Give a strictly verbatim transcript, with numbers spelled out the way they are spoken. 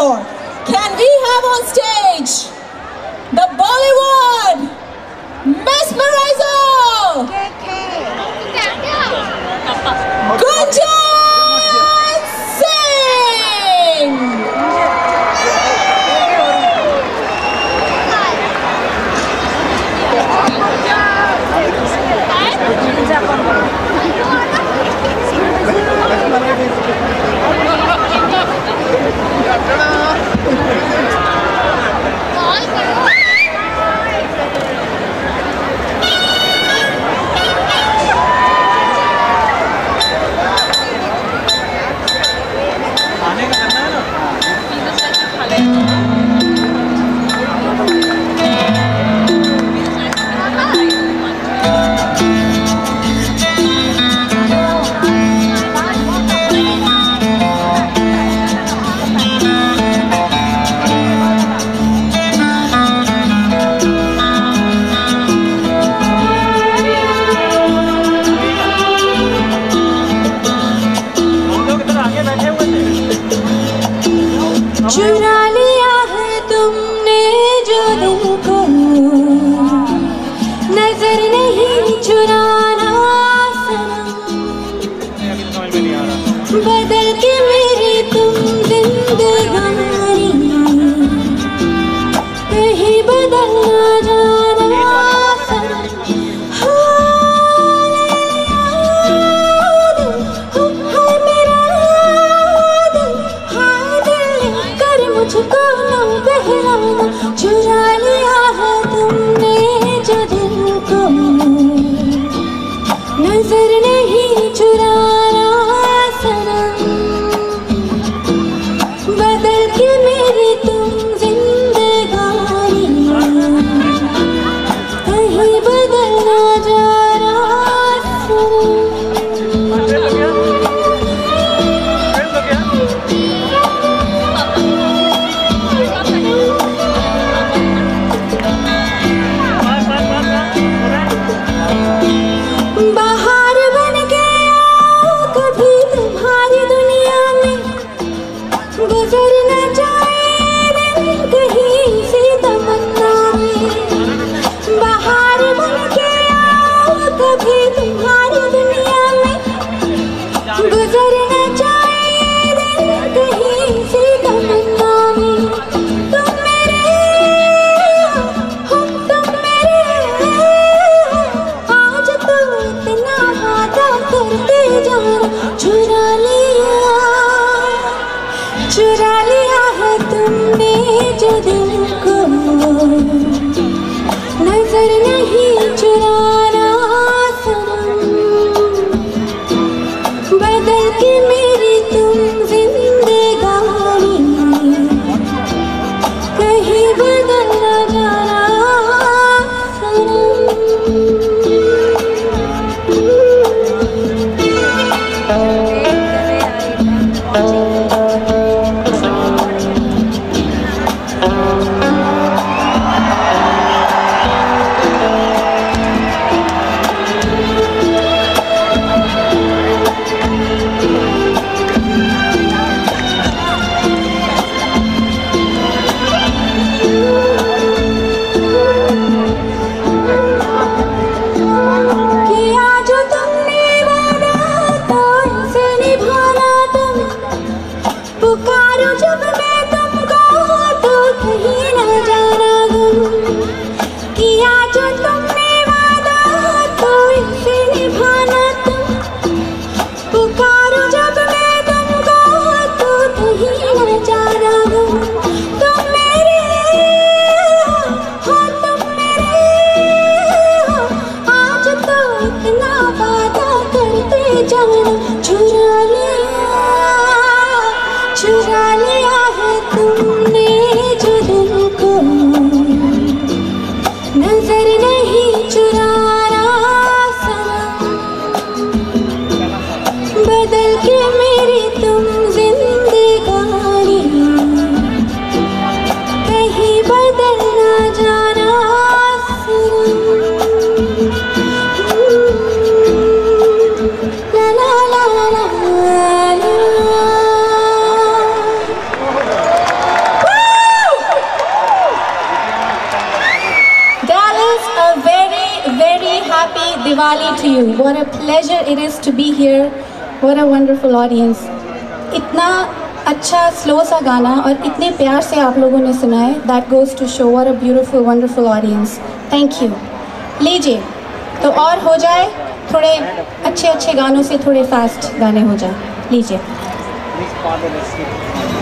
for. Can we have on stage the Bollywood mesmerizer, Gunjan Singh. चुरा लिया है तुमने जो दिल को, नजर नहीं चुराना सनम, बदल के मेरी तुम जिंदगानी, कहीं बदल ना जाना सनम। मुझको ना बहलाना, चुरा लिया है तुमने जो दिल को, नजर नहीं चुराना सनम, बदल के मेरी तुम जिंदगानी, कहीं बदल ना जाना सनम। बाहर बन के आओ कभी तुम्हारी दुनिया में, गुजर न जाए दिन कहीं सी तमन्ना में। बाहर बन के आओ कभी तुम्हारी दुनिया में, गुजर न जाए दिन कहीं सी तमन्ना में। तुम मेरे हो, तुम मेरे आज तो इतना वादा करते जाना, चुरा लिया चुरा लिया है तुमने जो दिल को, नजर नहीं चुराना सनम, बदल के मेरी तुम जिंदगानी, कहीं बदल ना जाना सनम। किया जो तुमने वादा तो इसे निभाना तुम, पुकारो जब मैं तुमको तो कहीं न जाना गुम। किया जो तुमने वादा तो इसे निभाना तुम, पुकारो जब मैं तुमको तो कहीं न जाना गुम। तुम मेरे हो, तुम मेरे हो, आज तो इतना वादा करते जाना, चुरा लिया चुरा लिया है तुमने जो दिल को, नजर नहीं चुराना सनम, बदल के मेरी तुम जिंदगानी, कहीं बदल ना जाना सनम। ला ला ला ला ला। happy Diwali to you. What a pleasure it is to be here. What a wonderful audience. इतना अच्छा स्लो सा गाना और इतने प्यार से आप लोगों ने सुना है. That goes to show what a beautiful, wonderful audience. Thank you. लीजिए तो और हो जाए, थोड़े अच्छे अच्छे गानों से थोड़े फास्ट गाने हो जाए. लीजिए.